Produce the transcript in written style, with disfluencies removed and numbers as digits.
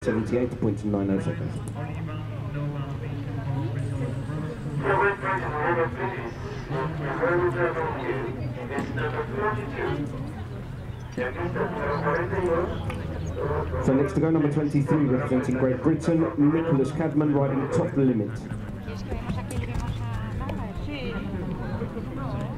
78.90 seconds. So next to go, number 23, representing Great Britain, Nicholes Cadman, riding top limit.